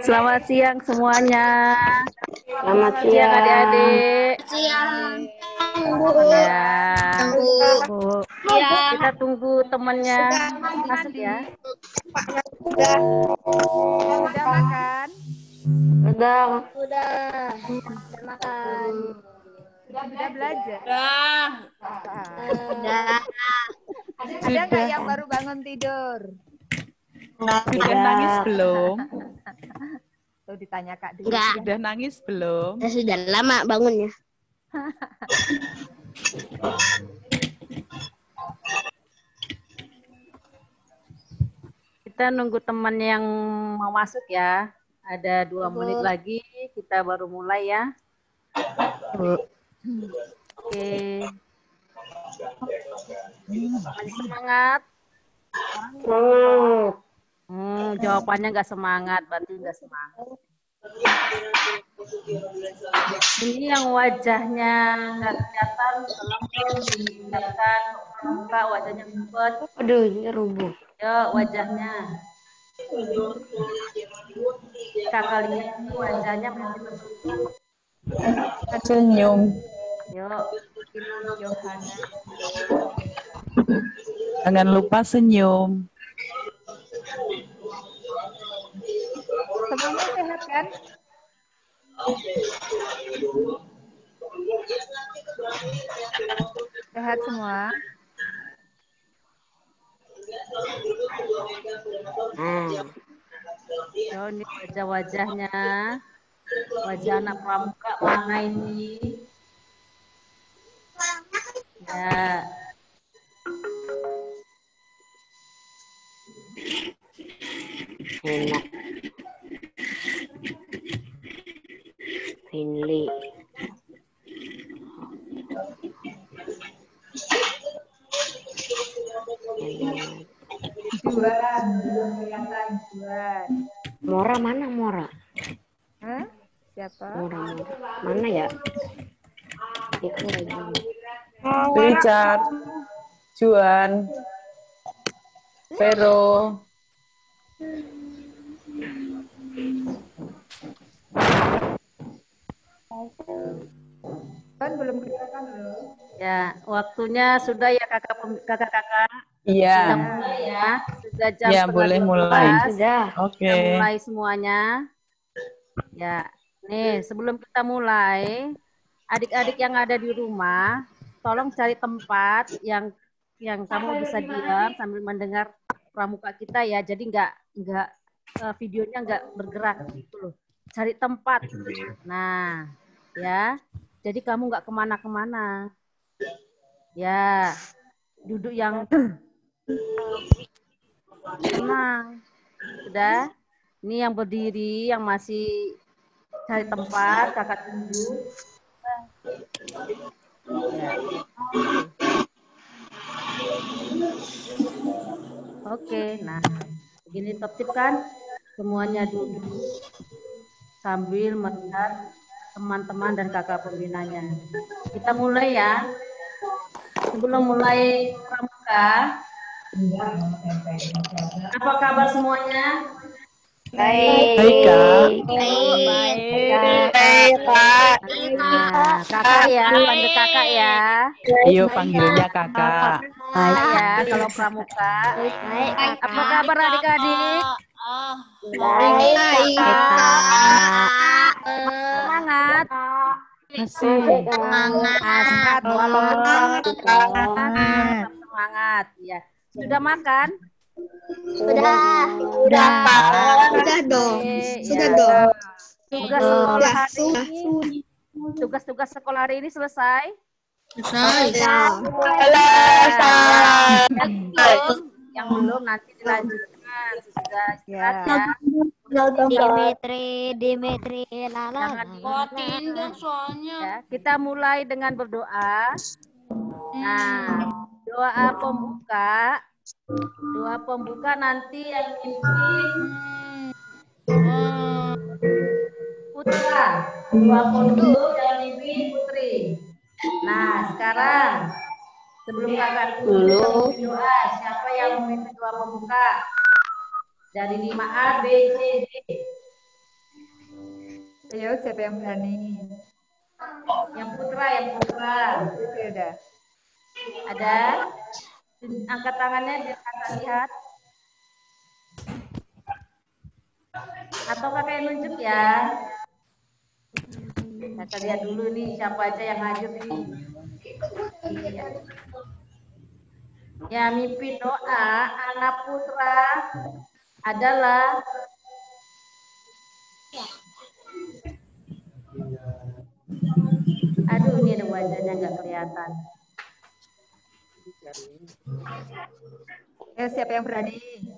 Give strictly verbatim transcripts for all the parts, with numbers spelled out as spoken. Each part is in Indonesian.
Selamat siang semuanya. Selamat Selamat siang siang. adik-adik. Siang. Ya, Bu. Bu. Ya. Kita tunggu temannya masuk ya. Udah. Udah makan? Udah. Udah. Udah makan. Sudah belajar? Udah. Udah. Ada nggak yang baru bangun tidur? Sudah nangis belum? Tuh ditanya Kak dulu. Enggak. Sudah nangis belum? Saya sudah lama bangunnya. Kita nunggu teman yang mau masuk ya. Ada dua Bu. menit lagi, kita baru mulai ya. Bu. Oke. Masih semangat? Semangat. Hmm, jawabannya nggak semangat, berarti nggak semangat. Ini yang wajahnya nggak kelihatan, tolong diingatkan muka wajahnya ngumpet. Aduh, ini rubuh. Yuk wajahnya. Kakak lihat ini wajahnya masih tertutup. Senyum. Yuk, Yohana. Jangan lupa senyum. Semuanya sehat kan? Sehat semua? Nah, Yo, ini wajah-wajahnya. Wajah anak pramuka mana ini? Ya. enak. Finley. Enak. Juan, belum kelihatan Juan. Mora mana Mora? Hah? Siapa? Mora Mora. Mana ya? Itu lagi. Richard, Juan, Vero. Kan belum kelihatan loh. Ya, waktunya sudah ya kakak kakak-kakak. Iya. Sudah mulai ya. Sudah jam Ya, setengah boleh dua mulai. belas. Sudah. Oke. Kita mulai semuanya. Ya, nih sebelum kita mulai, adik-adik yang ada di rumah, tolong cari tempat yang yang kamu bisa diam sambil mendengar pramuka kita ya. Jadi nggak nggak eh, videonya nggak bergerak gitu loh. Cari tempat. Nah, ya. Jadi kamu nggak kemana-kemana. Ya, duduk yang tenang. Sudah. Ini yang berdiri, yang masih cari tempat, kakak tunggu. Ya. Oke, nah begini tertib kan? Semuanya duduk sambil melihat teman-teman dan kakak pembinanya. Kita mulai ya. Sebelum mulai pramuka, apa kabar semuanya? Baik. Baik, Kak. Baik. Baik, Kak. Nah, kakak ya, panggil kakak ya. Ayo panggilnya kakak. Kakak ya, kalau pramuka. Baik. Apa kabar adik-adik? Baik. Semangat. Masih. Semangat. Walaupun Semangat. semangat. Ya. Sudah makan? Sudah. Udah, Pak. Sudah dong. Oke, Sudah ya. dong. Tugas sekolah hari Sudah. ini. Tugas-tugas sekolah hari ini selesai? Sudah. Nah, yang belum, yang belum nanti dilanjutkan. Sudah istirahat ya. Dimitri, Dimitri, lala. Jangan ya, kita mulai dengan berdoa. Nah, doa pembuka, doa pembuka nanti yang pimpin Putra, doa penutup yang pimpin Putri. Nah, sekarang sebelum kakak dulu doa, siapa yang memimpin doa pembuka? Dari lima A, B, C, D. Ayo, siapa yang berani? Yang putra, yang putra. Oke, udah. Ada? Angkat tangannya biar kakak lihat. Atau kakak yang nunjuk ya. Kakak lihat dulu nih siapa aja yang hadir nih. Iya. Ya, mimpi doa anak putra adalah aduh ini ada wajahnya nggak kelihatan. Ayo, siapa yang berani?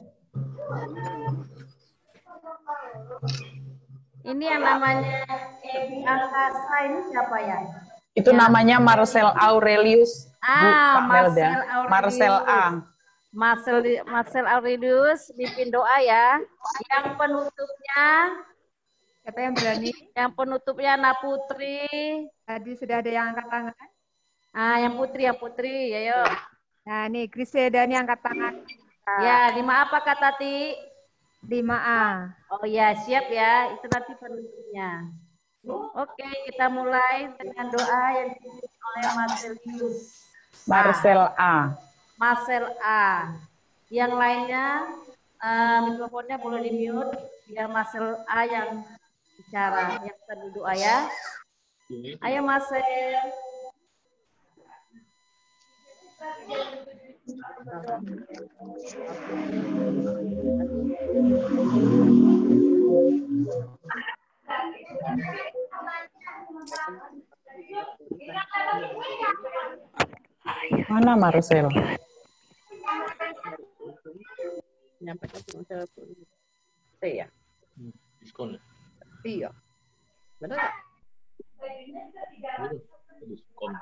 Ini yang namanya Evi Angkasa ini siapa ya? Itu Ya. namanya Marcel Aurelius. Bu, Ah, Kak Melda. Marcel Aurelius. Marcel A. Marcel Marcel Aurelius mimpin doa ya. Yang penutupnya Siapa yang berani? yang penutupnya anak putri. Tadi sudah ada yang angkat tangan. Ah, yang putri, yang putri. Ayo. Nah, nih Griseda nih angkat tangan. Ya, lima apa Kak Tati? lima A. Oh ya, siap ya. Itu nanti penutupnya. Oke, kita mulai dengan doa yang dipimpin oleh Marcelius. Marcel A. Marcel A. Yang lainnya uh, mikrofonnya boleh di mute biar Marcel A yang bicara, yang kita berdoa ya. Ayo Marcel. Mana Marcel? Menyampaikan Marcel ya. Diskon. Iya. Benar nggak? Diskon.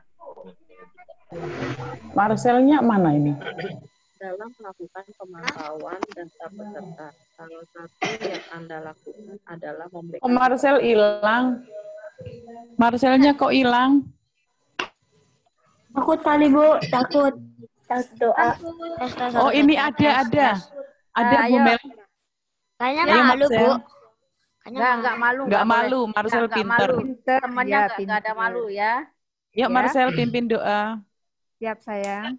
Marcelnya mana ini? Dalam melakukan pemantauan data peserta, salah satu yang Anda lakukan adalah memberikan... Oh, Marcel hilang. Marcelnya kok hilang? Takut kali, Bu. Takut. Takut doa. Oh, ini ada, ada. Ada, Ah, Bu ayo. Mel. Kayaknya Ayo, malu, Marcel. Bu. Enggak, enggak malu. Nggak boleh. malu, Marcel Nggak- nggak pinter. malu. Pinter, Temannya ya, enggak, enggak ada pinter. malu ya. Yuk, Ya. Marcel pimpin doa. Siap, sayang.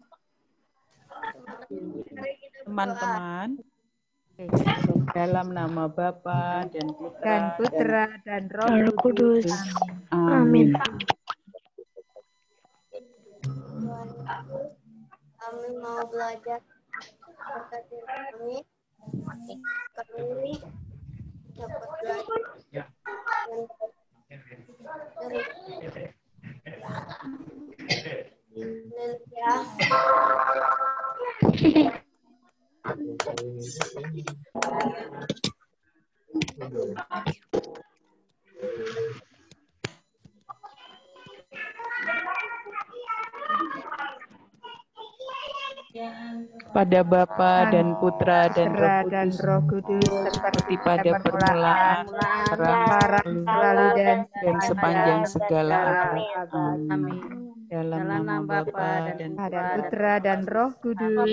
Teman-teman, dalam nama Bapa dan Putra Dan Putra dan Roh Roh Kudus. Kudus. Amin. Amin. Kami mau belajar berkati kami. Kami dapat belajar dan ya. Pada Bapa dan Putra dan Roh Putra dan Kudus, Roh Kudus seperti pada permulaan, sekarang, selalu dan dan sepanjang segala abad. abad. Amin. Dalam nama Bapa dan Dan Putra dan Roh Kudus.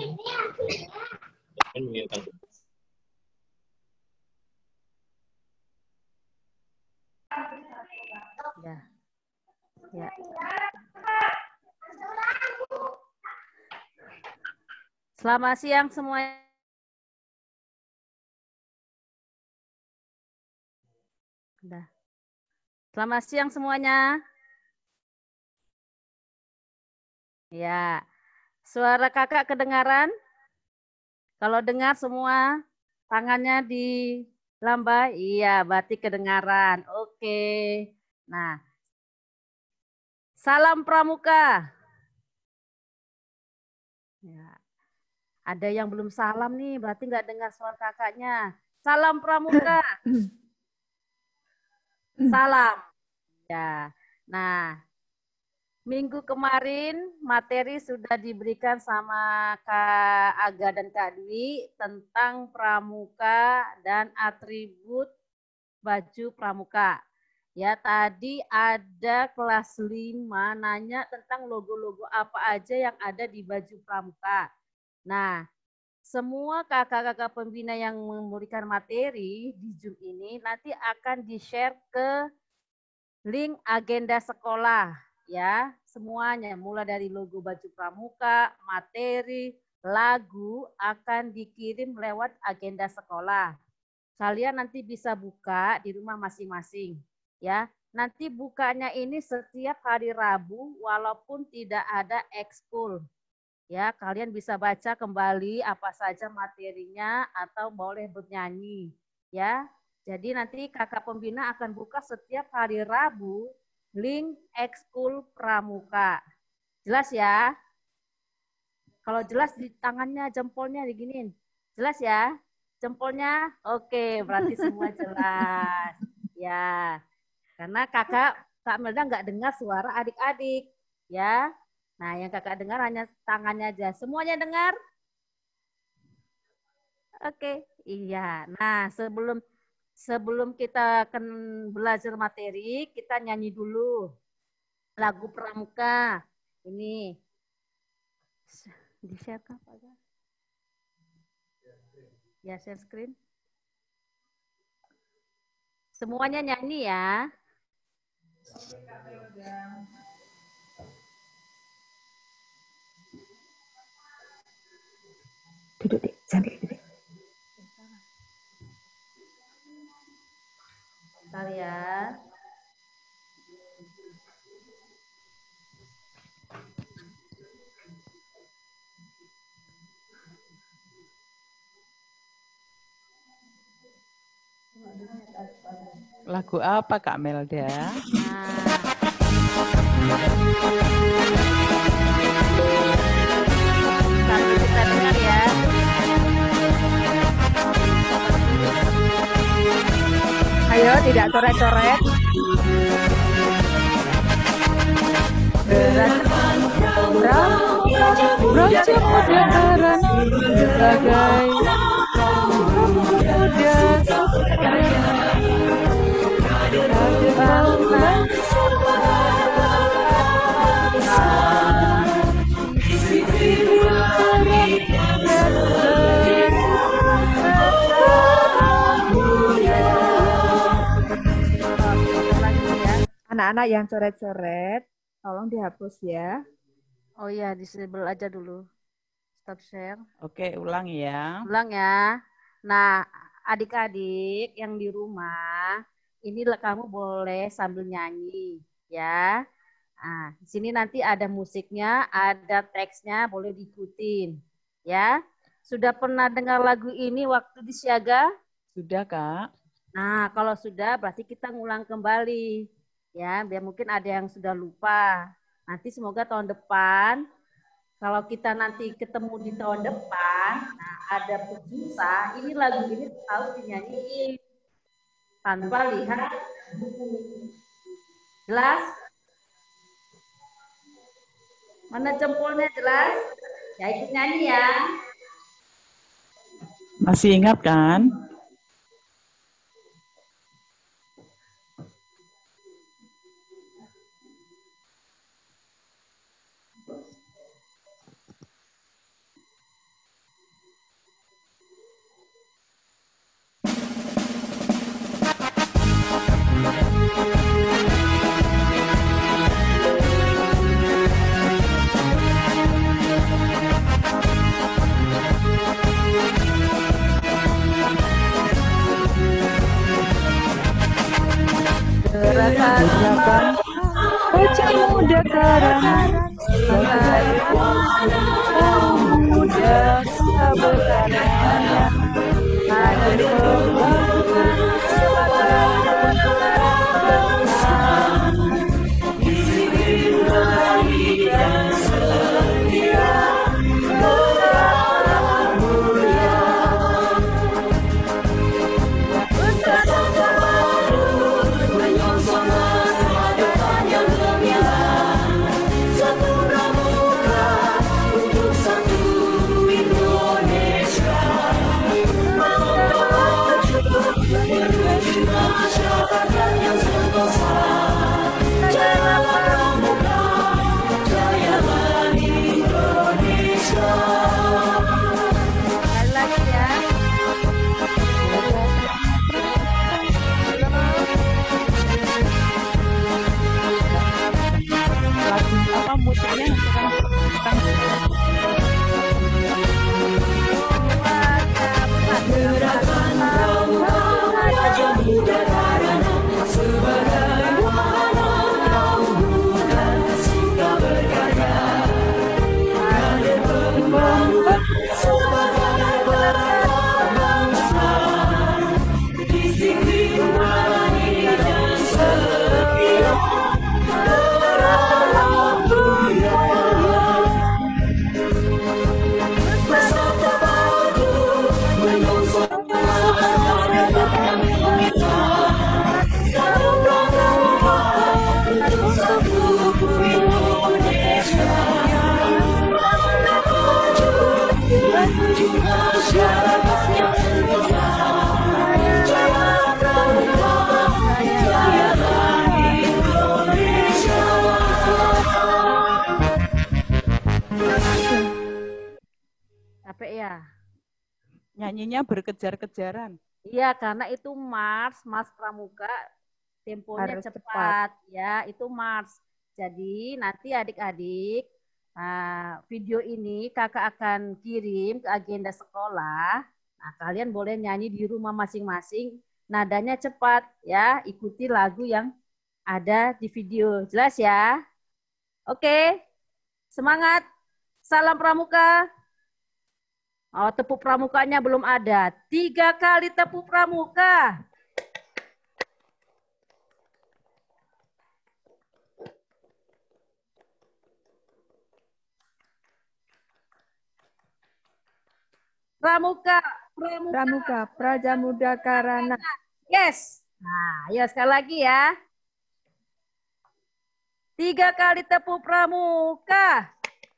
Ya. Ya. Selamat siang semuanya. Udah. Selamat siang semuanya. Ya. Suara kakak kedengaran? Kalau dengar semua tangannya di lambai, iya berarti kedengaran. Oke. Nah. Salam Pramuka. Ya. Ada yang belum salam nih, berarti nggak dengar suara kakaknya. Salam Pramuka. Salam. Ya. Nah, minggu kemarin materi sudah diberikan sama Kak Aga dan Kak Dwi tentang pramuka dan atribut baju pramuka. Ya, tadi ada kelas lima nanya tentang logo-logo apa aja yang ada di baju pramuka. Nah, semua kakak-kakak pembina yang memberikan materi di Zoom ini nanti akan di-share ke link agenda sekolah ya, semuanya mulai dari logo baju pramuka, materi, lagu akan dikirim lewat agenda sekolah. Kalian nanti bisa buka di rumah masing-masing ya. Nanti bukanya ini setiap hari Rabu walaupun tidak ada ekskul. Ya, kalian bisa baca kembali apa saja materinya atau boleh bernyanyi ya. Jadi nanti kakak pembina akan buka setiap hari Rabu link ekskul pramuka. Jelas ya? Kalau jelas di tangannya, jempolnya diginiin. Jelas ya? Jempolnya? Oke, berarti semua jelas. Ya, karena kakak, Kak Melda nggak dengar suara adik-adik. Ya, nah yang kakak dengar hanya tangannya aja. Semuanya dengar? Oke, iya. Nah, sebelum Sebelum kita akan belajar materi, kita nyanyi dulu lagu pramuka. Ini di-share kah, Pak? Ya, share screen. Semuanya nyanyi ya. Duduk deh, cantik duduk. Bentar ya. Lagu apa Kak Melda? Sambil kita dengar ya. Ayo, tidak coret-coret. Berat. Raja Modern sebagai muda Anak-anak yang coret-coret, tolong dihapus ya. Oh iya, disable aja dulu. Stop share. Oke, ulang ya. Ulang ya. Nah, adik-adik yang di rumah, ini kamu boleh sambil nyanyi ya. Nah, di sini nanti ada musiknya, ada teksnya, boleh diikutin ya. Sudah pernah dengar lagu ini waktu di Siaga? Sudah, Kak. Nah, kalau sudah berarti kita ngulang kembali. Ya, biar mungkin ada yang sudah lupa. Nanti semoga tahun depan, kalau kita nanti ketemu di tahun depan, nah ada pejusa, ini lagu ini harus dinyanyiin tanpa lihat buku. Jelas? Mana jempolnya jelas? Ya ikut nyanyi ya. Masih ingat kan? Gerakan bocah muda karangan, kaum muda kebesarannya, hadir pembangunan Untuk satu Indonesia. Nyanyinya berkejar-kejaran. Iya, karena itu Mars, Mars Pramuka, temponya Harus cepat, cepat. ya, itu Mars. Jadi nanti adik-adik, nah, video ini kakak akan kirim ke agenda sekolah. Nah, kalian boleh nyanyi di rumah masing-masing, nadanya cepat, ya, ikuti lagu yang ada di video. Jelas ya? Oke, semangat. Salam Pramuka. Oh, tepuk pramukanya belum ada. Tiga kali tepuk pramuka. Pramuka, pramuka, Pramuka, Prajamuda Karana. yes. Nah, ya sekali lagi ya. Tiga kali tepuk pramuka.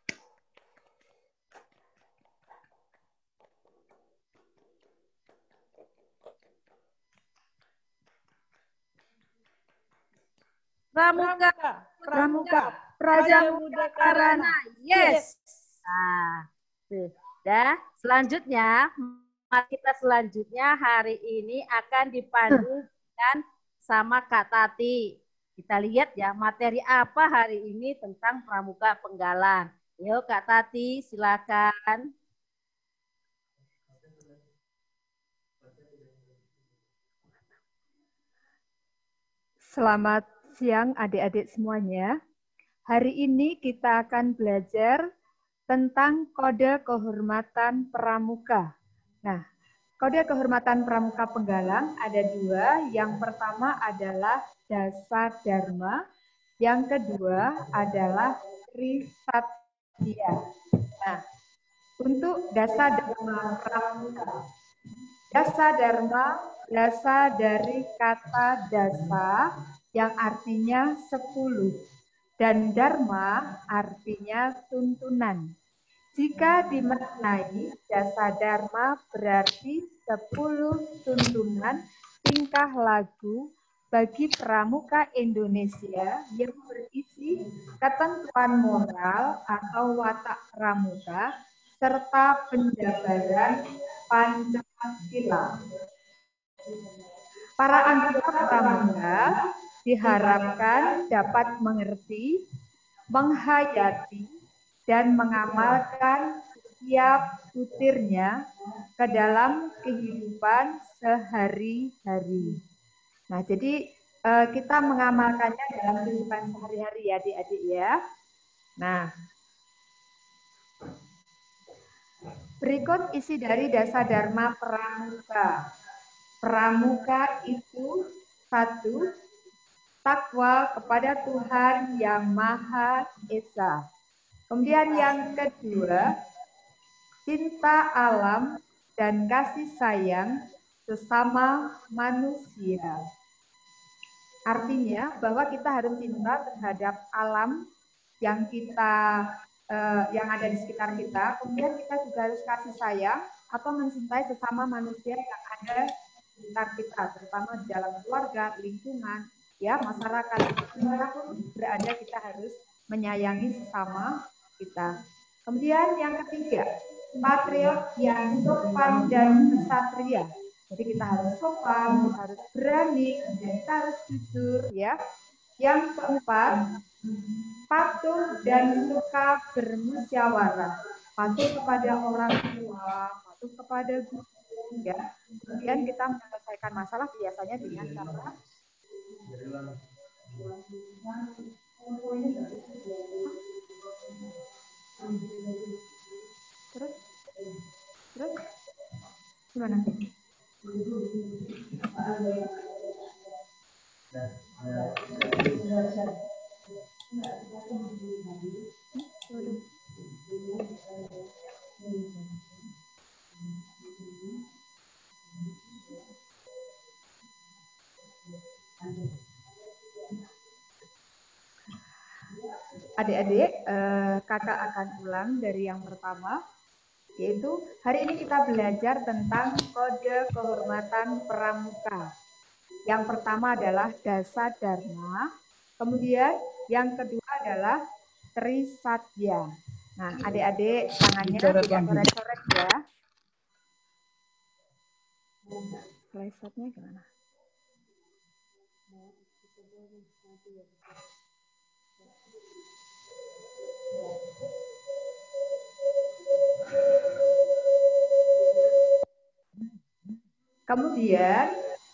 Pramuka, Pramuka, Prajamuda Karana. yes. Nah, sudah. Selanjutnya, kita selanjutnya hari ini akan dipandu dengan sama Kak Tati. Kita lihat ya materi apa hari ini tentang Pramuka Penggalan. Yuk Kak Tati, silakan. Selamat siang adik-adik semuanya. Hari ini kita akan belajar tentang kode kehormatan pramuka. Nah, kode kehormatan pramuka Penggalang ada dua. Yang pertama adalah Dasa Dharma, yang kedua adalah Trisatya. Nah, untuk Dasa Dharma pramuka. Dasa Dharma berasal dari kata dasa yang artinya sepuluh dan dharma artinya tuntunan. Jika dimaknai dasa dharma berarti sepuluh tuntunan tingkah laku bagi pramuka Indonesia yang berisi ketentuan moral atau watak pramuka serta penjabaran Pancasila. Para anggota pramuka diharapkan dapat mengerti, menghayati, dan mengamalkan setiap butirnya ke dalam kehidupan sehari-hari. Nah, jadi eh, kita mengamalkannya dalam kehidupan sehari-hari ya adik-adik ya. Nah, berikut isi dari Dasa Dharma Pramuka. Pramuka itu satu, takwa kepada Tuhan Yang Maha Esa. Kemudian yang kedua, cinta alam dan kasih sayang sesama manusia. Artinya bahwa kita harus cinta terhadap alam yang kita eh, yang ada di sekitar kita. Kemudian kita juga harus kasih sayang atau mencintai sesama manusia yang ada di sekitar kita, terutama di dalam keluarga, lingkungan, ya masyarakat. Dimanapun berada kita harus menyayangi sesama kita. Kemudian yang ketiga, patriot yang sopan dan kesatria. Jadi kita harus sopan, kita harus berani, dan kita harus jujur, ya. Yang keempat, patuh dan suka bermusyawarah. Patuh kepada orang tua, patuh kepada guru, ya. Kemudian kita menyelesaikan masalah biasanya dengan cara terus terus gimana? Adik-adik, eh, kakak akan ulang dari yang pertama, yaitu hari ini kita belajar tentang kode kehormatan pramuka. Yang pertama adalah Dasa Dharma, kemudian yang kedua adalah Trisatya. Nah, adik-adik tangannya tidak coret-coret ya. Slide-nya gimana? Kemudian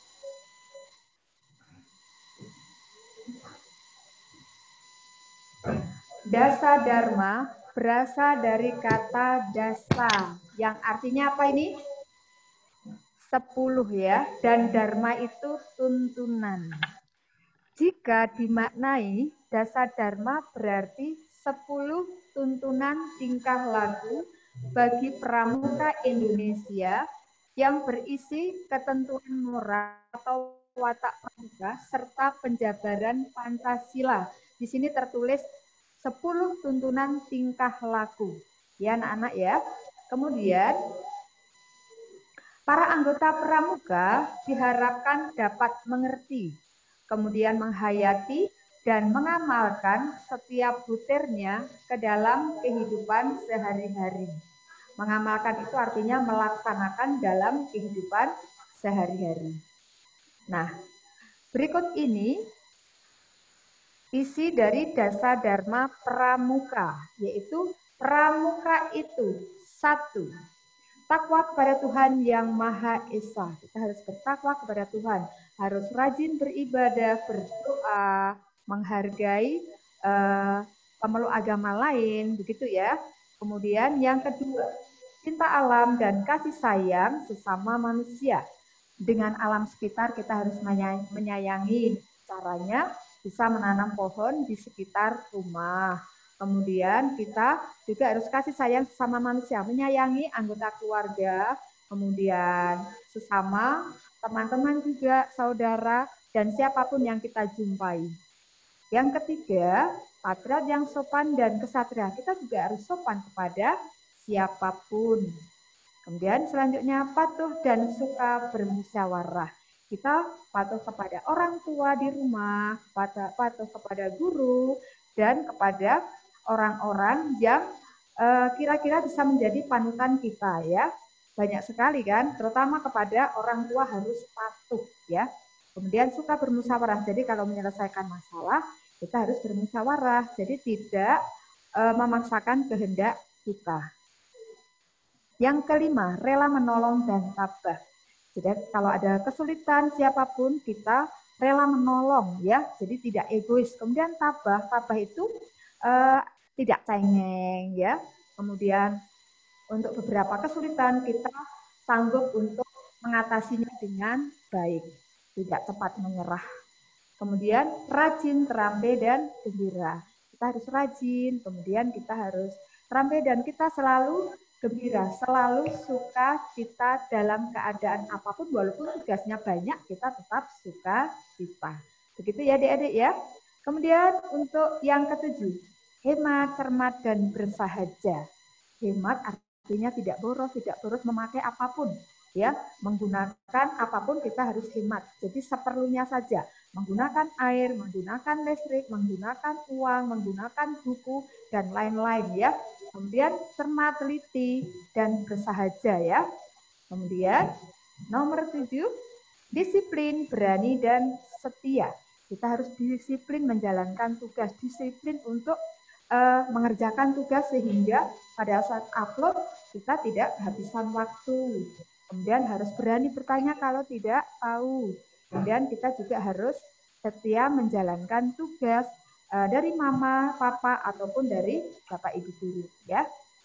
dasa dharma berasal dari kata dasa, yang artinya apa ini? Sepuluh ya, dan dharma itu tuntunan. Jika dimaknai, dasa dharma berarti sepuluh tuntunan tingkah laku bagi pramuka Indonesia yang berisi ketentuan moral atau watak pramuka serta penjabaran Pancasila. Di sini tertulis sepuluh tuntunan tingkah laku. Ya anak-anak ya. Kemudian para anggota pramuka diharapkan dapat mengerti, kemudian menghayati dan mengamalkan setiap butirnya ke dalam kehidupan sehari-hari. Mengamalkan itu artinya melaksanakan dalam kehidupan sehari-hari. Nah, berikut ini isi dari dasa dharma pramuka, yaitu pramuka itu satu, takwa kepada Tuhan yang Maha Esa. Kita harus bertakwa kepada Tuhan, harus rajin beribadah, berdoa, menghargai uh, pemeluk agama lain, begitu ya. Kemudian yang kedua, cinta alam dan kasih sayang sesama manusia. Dengan alam sekitar kita harus menyayangi. Caranya bisa menanam pohon di sekitar rumah. Kemudian kita juga harus kasih sayang sesama manusia, menyayangi anggota keluarga, kemudian sesama teman-teman juga, saudara, dan siapapun yang kita jumpai. Yang ketiga, patriot yang sopan dan kesatria. Kita juga harus sopan kepada siapapun. Kemudian selanjutnya patuh dan suka bermusyawarah. Kita patuh kepada orang tua di rumah, patuh kepada guru, dan kepada orang-orang yang kira-kira uh, bisa menjadi panutan kita ya. Banyak sekali kan, terutama kepada orang tua harus patuh ya. Kemudian suka bermusyawarah. Jadi kalau menyelesaikan masalah kita harus bermusyawarah. Jadi tidak uh, memaksakan kehendak kita. Yang kelima, rela menolong dan tabah. Jadi kalau ada kesulitan siapapun kita rela menolong ya. Jadi tidak egois. Kemudian tabah, tabah itu uh, tidak cengeng ya. Kemudian untuk beberapa kesulitan kita sanggup untuk mengatasinya dengan baik, tidak cepat menyerah. Kemudian rajin, terampil dan gembira. Kita harus rajin, kemudian kita harus terampil dan kita selalu gembira, selalu suka cita dalam keadaan apapun, walaupun tugasnya banyak kita tetap suka cita. Begitu ya adik-adik ya. Kemudian untuk yang ketujuh, hemat, cermat, dan bersahaja. Hemat artinya tidak boros, tidak boros memakai apapun. Ya, menggunakan apapun kita harus hemat. Jadi seperlunya saja. Menggunakan air, menggunakan listrik, menggunakan uang, menggunakan buku, dan lain-lain ya. Kemudian cermat, teliti, dan bersahaja ya. Kemudian nomor tujuh, disiplin, berani, dan setia. Kita harus disiplin menjalankan tugas, disiplin untuk uh, mengerjakan tugas sehingga pada saat upload kita tidak kehabisan waktu. Kemudian harus berani bertanya kalau tidak tahu. Kemudian kita juga harus setia menjalankan tugas uh, dari mama, papa, ataupun dari bapak ibu guru. Ya.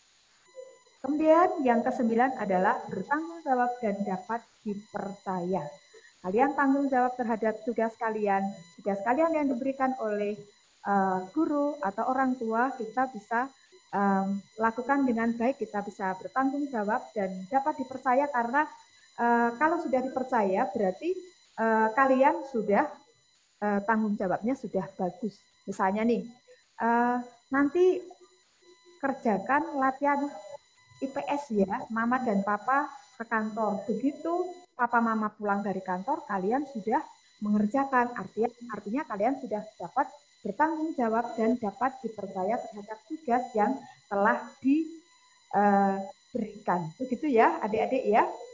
Kemudian yang kesembilan adalah bertanggung jawab dan dapat dipercaya. Kalian tanggung jawab terhadap tugas kalian. Tugas kalian yang diberikan oleh uh, guru atau orang tua, kita bisa um, lakukan dengan baik, kita bisa bertanggung jawab dan dapat dipercaya karena uh, kalau sudah dipercaya berarti uh, kalian sudah uh, tanggung jawabnya sudah bagus. Misalnya nih, uh, nanti kerjakan latihan I P S ya, mama dan papa ke kantor. Begitu papa mama pulang dari kantor, kalian sudah mengerjakan. Artinya, artinya kalian sudah dapat bertanggung jawab dan dapat dipercaya terhadap tugas yang telah diberikan. Begitu ya, adik-adik ya.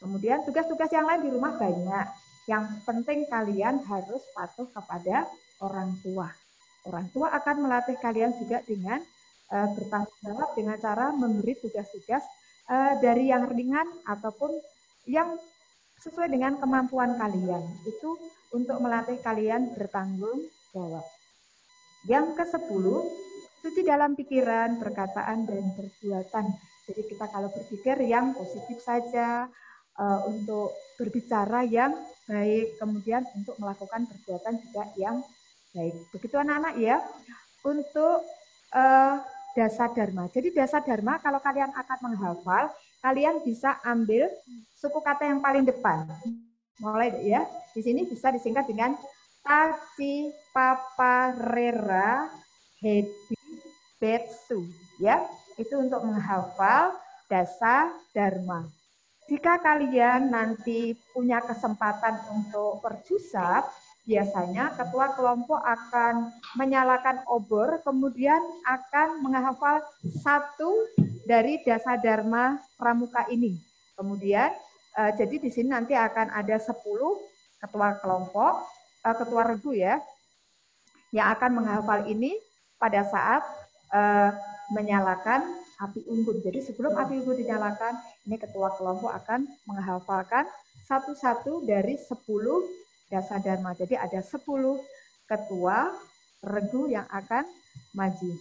Kemudian tugas-tugas yang lain di rumah banyak. Yang penting kalian harus patuh kepada orang tua. Orang tua akan melatih kalian juga dengan uh, bertanggung jawab dengan cara memberi tugas-tugas uh, dari yang ringan ataupun yang sesuai dengan kemampuan kalian. Itu untuk melatih kalian bertanggung jawab. Yang kesepuluh, suci dalam pikiran, perkataan, dan perbuatan. Jadi kita kalau berpikir yang positif saja, uh, untuk berbicara yang baik, kemudian untuk melakukan perbuatan juga yang baik. Begitu anak-anak ya. Untuk uh, dasar dharma. Jadi dasar dharma kalau kalian akan menghafal, kalian bisa ambil suku kata yang paling depan. Mulai ya. Di sini bisa disingkat dengan Taci, Papa, Rera, Hedi, Betsu. Ya, itu untuk menghafal dasar dharma. Jika kalian nanti punya kesempatan untuk perjusap, biasanya ketua kelompok akan menyalakan obor, kemudian akan menghafal satu dari dasar dharma pramuka ini. Kemudian, eh, jadi di sini nanti akan ada sepuluh ketua kelompok, eh, ketua regu ya, yang akan menghafal ini pada saat eh, menyalakan api unggun. Jadi sebelum api unggun dinyalakan, ini ketua kelompok akan menghafalkan satu-satu dari sepuluh dasar dharma. Jadi ada sepuluh ketua regu yang akan maju.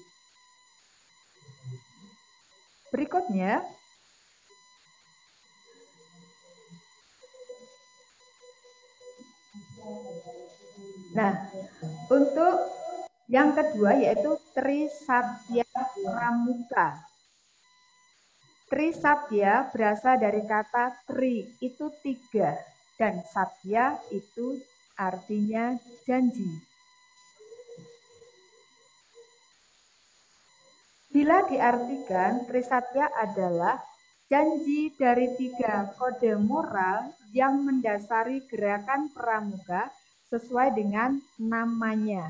Berikutnya, nah, untuk yang kedua yaitu Trisatya Pramuka. Trisatya berasal dari kata tri, itu tiga. Dan satya itu artinya janji. Bila diartikan, Trisatya adalah janji dari tiga kode moral yang mendasari gerakan pramuka sesuai dengan namanya.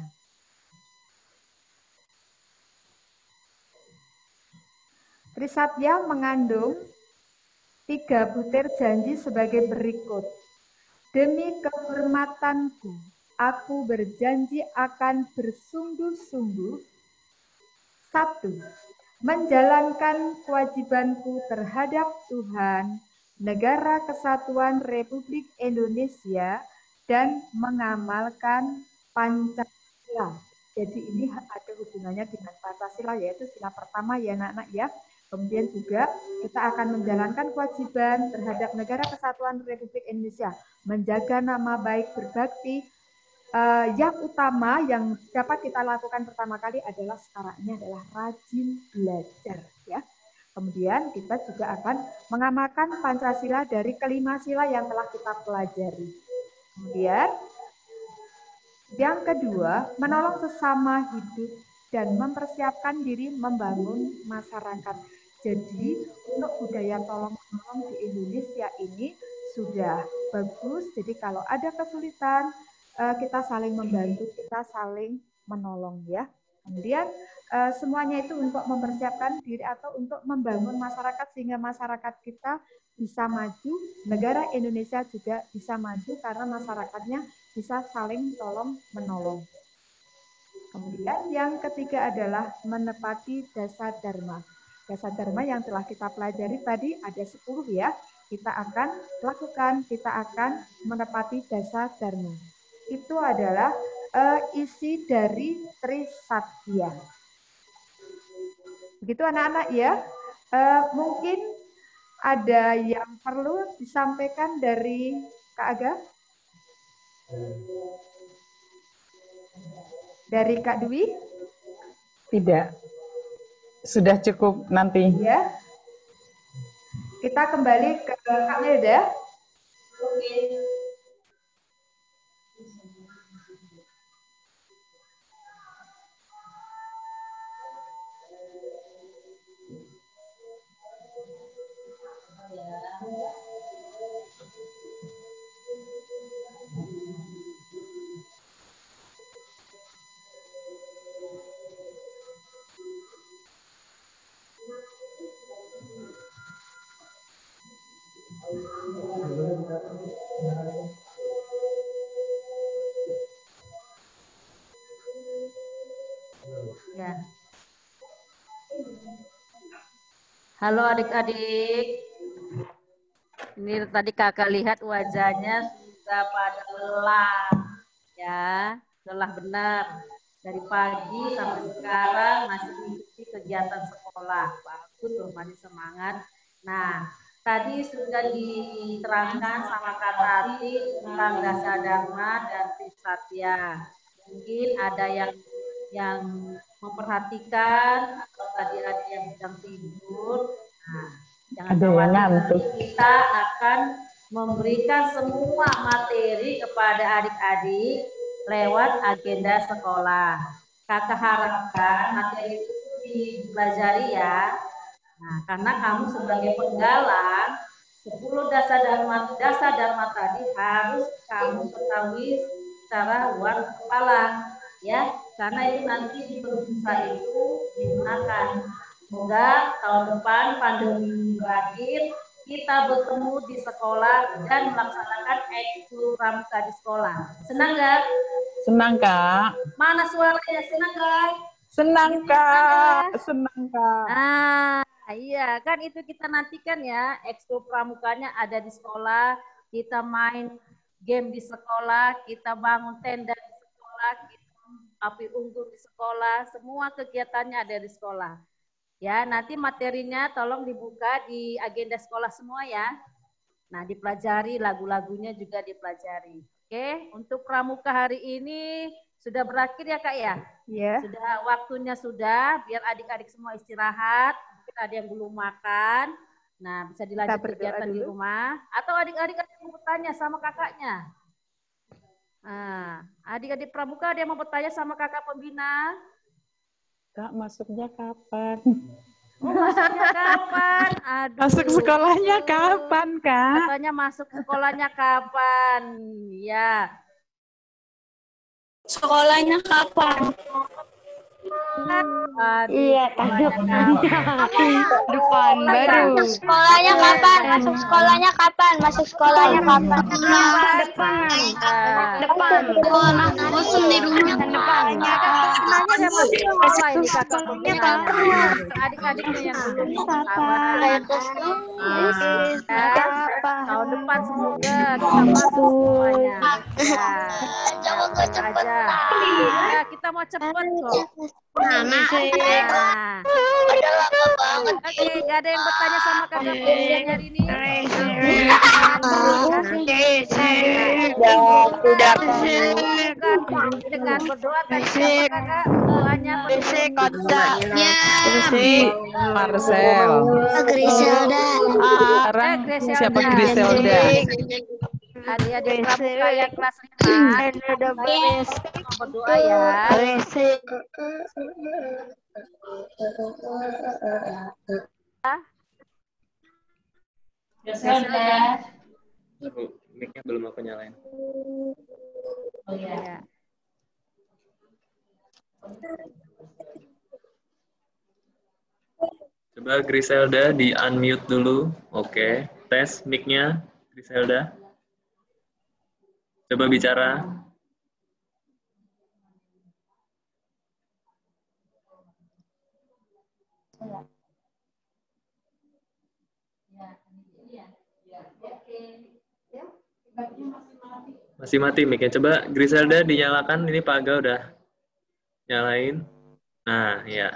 Trisatya mengandung tiga butir janji sebagai berikut. Demi kehormatanku, aku berjanji akan bersungguh-sungguh. Satu, menjalankan kewajibanku terhadap Tuhan, Negara Kesatuan Republik Indonesia, dan mengamalkan Pancasila. Jadi ini ada hubungannya dengan Pancasila, yaitu sila pertama ya anak-anak ya. Kemudian juga kita akan menjalankan kewajiban terhadap Negara Kesatuan Republik Indonesia, menjaga nama baik, berbakti. Uh, yang utama yang dapat kita lakukan pertama kali adalah sekarang ini adalah rajin belajar ya. Kemudian kita juga akan mengamalkan Pancasila dari kelima sila yang telah kita pelajari. Kemudian yang kedua, menolong sesama hidup dan mempersiapkan diri membangun masyarakat. Jadi untuk budaya tolong-menolong di Indonesia ini sudah bagus. Jadi kalau ada kesulitan, kita saling membantu, kita saling menolong ya. Kemudian semuanya itu untuk mempersiapkan diri atau untuk membangun masyarakat sehingga masyarakat kita bisa maju, negara Indonesia juga bisa maju karena masyarakatnya bisa saling tolong menolong. Kemudian yang ketiga adalah menepati dasar dharma. Dasar dharma yang telah kita pelajari tadi ada sepuluh ya. Kita akan lakukan, kita akan menepati dasar dharma. Itu adalah uh, isi dari Trisatya. Begitu anak-anak ya. Uh, mungkin ada yang perlu disampaikan dari Kak Aga? Dari Kak Dwi? Tidak. Sudah cukup nanti. Ya. Kita kembali ke Kak Melda. Oke. Ya. Halo adik-adik. Ini tadi kakak lihat wajahnya sudah pada lelah. Ya, lelah benar. Dari pagi sampai sekarang masih mengikuti kegiatan sekolah. Bagus loh, masih semangat. Nah, tadi sudah diterangkan sama Kak Tati tentang Dasa Dharma dan Trisatya. Mungkin ada yang yang memperhatikan atau tadi ada yang sedang tidur. Nah, jangan khawatir, kita akan memberikan semua materi kepada adik-adik lewat agenda sekolah. Kakak harapkan materi itu dipelajari ya. Nah, karena kamu sebagai penggalang, sepuluh dasa dharma, dasa dharma tadi harus kamu ketahui secara luar kepala. Ya, karena itu nanti di perusahaan itu digunakan. Semoga tahun depan pandemi berakhir, kita bertemu di sekolah dan melaksanakan ekskul pramuka di sekolah. Senang nggak? Senang, Kak. Mana suaranya? Senang nggak? Senang, Kak. Senang, Kak. Ah, iya kan itu kita nantikan ya, ekskul pramukanya ada di sekolah, kita main game di sekolah, kita bangun tenda di sekolah, kita api unggun di sekolah, semua kegiatannya ada di sekolah. Ya, nanti materinya tolong dibuka di agenda sekolah semua ya. Nah, dipelajari, lagu-lagunya juga dipelajari. Oke, untuk pramuka hari ini sudah berakhir ya Kak ya? Iya. Sudah waktunya sudah, biar adik-adik semua istirahat. Mungkin ada yang belum makan. Nah, bisa dilanjut kegiatan di rumah. Atau adik-adik ada yang mau bertanya sama kakaknya. Nah, adik-adik pramuka ada yang mau bertanya sama kakak pembina? Kak, masuknya kapan? Oh, masuknya kapan? Aduh. Masuk sekolahnya kapan, Kak? Katanya masuk sekolahnya kapan? Ya. Sekolahnya kapan? Aduh, Iya, tanggapan depan baru. Masuk sekolahnya kapan? Masuk sekolahnya kapan? Masuk sekolahnya kapan? Depan. Depan. Sekolah bosan di rumah. Depan. Nanya ada masuk sekolah ini kakak pembinanya. Adik-adiknya yang belum sabar. Ya, tahun depan semoga kita masuk semuanya. Ya, ya, aja. Ya, kita mau cepet kok. Mama. Nah. Oke, nggak ada yang bertanya sama kakak pembinanya hari ini. Sudah. Dengan berdoa tadi sama kakak doanya Bersih kotaknya. Si Marcel. Griselda. Sekarang siapa Griselda? Adik-adik pramuka yang kelas lima berdoa ya. Griselda. Mic-nya belum aku nyalain. Oh iya. Coba Griselda di unmute dulu. Oke, tes mic-nya Griselda. Coba bicara. Masih mati mic-nya. Coba Griselda dinyalakan. Ini Pak Aga udah nyalain. Nah, ya.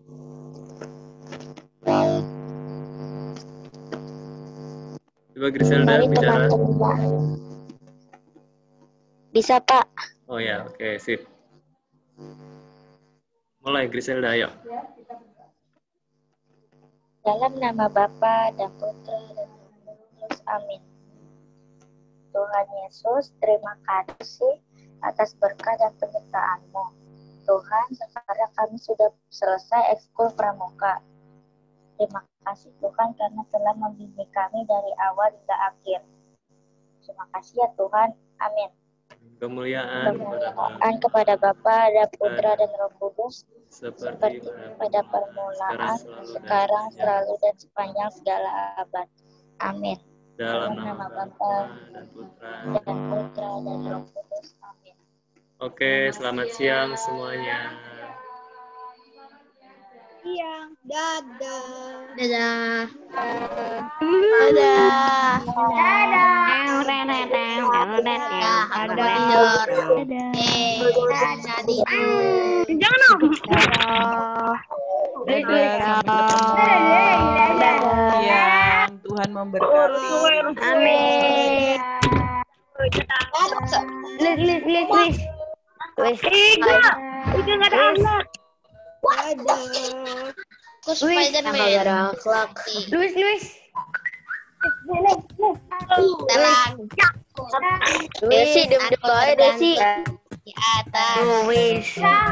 Coba Griselda bicara. Bisa, Pak. Oh ya, oke, sip. Mulai Griselda, ayo. Dalam nama Bapa dan Putra dan Roh Kudus, amin. Tuhan Yesus, terima kasih atas berkat dan penyertaan-Mu. Tuhan, sekarang kami sudah selesai ekskul pramuka. Terima kasih Tuhan karena telah membimbing kami dari awal hingga akhir. Terima kasih ya Tuhan. Amin. Kemuliaan, Kemuliaan kepada Bapa dan Putra dan Roh Kudus seperti, seperti pada permulaan, sekarang, selalu, dan sepanjang segala abad. Amin. Dalam nama Bapa dan Putra dan Putra dan Roh Kudus. Amin. Oke, selamat siang semuanya. siang. Dadah. Dadah. Dadah. Jangan dong. Siang, Tuhan memberkati. Amin. Lis, lis, lis, lis. Wis. Iga, Iga nggak ada anak. Dadah. Aku Spiderman. Luis, Luis. Tenang. Desi, diem-diem bae, Desi. Di atas. Luis.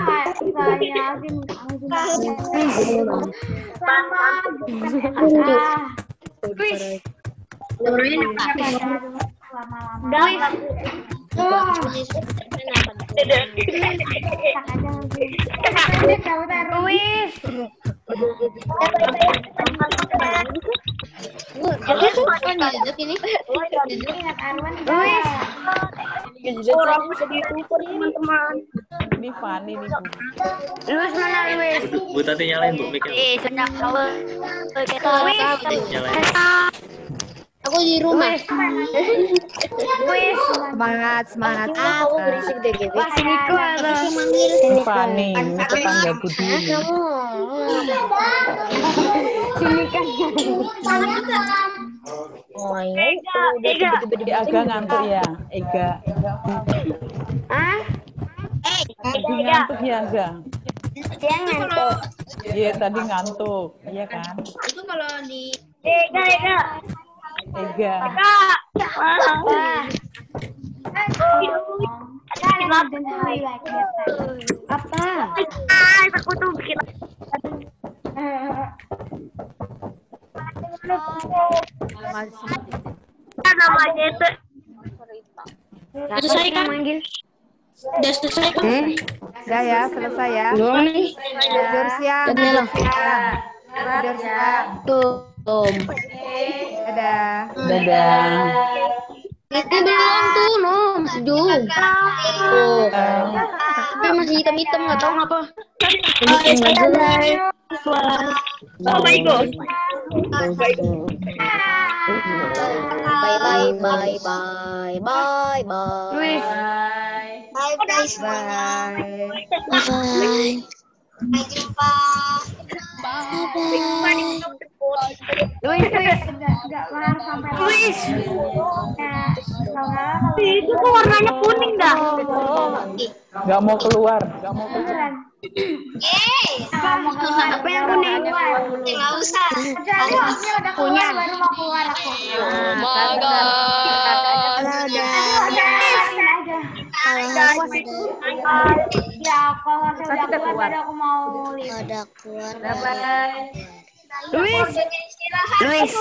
Luis. Luis. Ini Fani nih, Bu. Luis mana Luis? Bu Tati nyalain Bu mic-nya. Eh, sudah kalau Nyalain. Aku di rumah. Luis. Semangat, semangat. Aku berisik deh gitu. Wah, Niko atau Ini Fani, ini tetangga Budi. Sini kan. Oh iya. Jadi agak ngantuk ya, Ega. Ah? Tadi ngantuk ya, Ega. Dia ngantuk. Iya, tadi ngantuk. Iya kan? Itu kalau di Ega, Ega. Ega. Wah. Apa? Aku tuh bikin. Namanya itu. Selesai kan? Manggil. Udah selesai kan? Hmm? Udah ya, selesai ya. Belum nih. Tidur siang. Tidur siang. Tidur siang. Tuh. Dadah. Dadah. Itu belum tuh, nom. Sejuk. Tuh. Tapi masih hitam-hitam, nggak tahu ngapa. Oh my god. Bye bye bye bye bye bye. Luis. Bye guys. Bye. Bye. Sampai jumpa. Bye. Luis, Luis. Luis. Itu kok warnanya kuning dah. Gak mau keluar. Gak mau keluar. Yeay. Apa yang kuning? Nggak usah. Punya. Oh my god. Kita keluar. Ada keluar. Luis. Luis.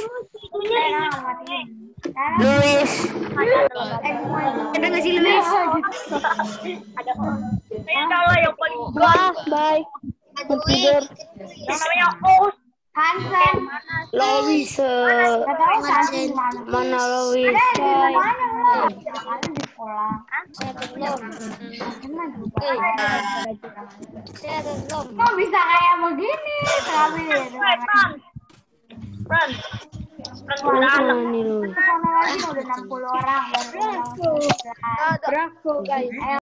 Luis. Ada nggak sih Luis? Wah, bye. Tidur. Lois. Mana Lois? Kok bisa kayak begini? Mana nih Lois? Berapa guys?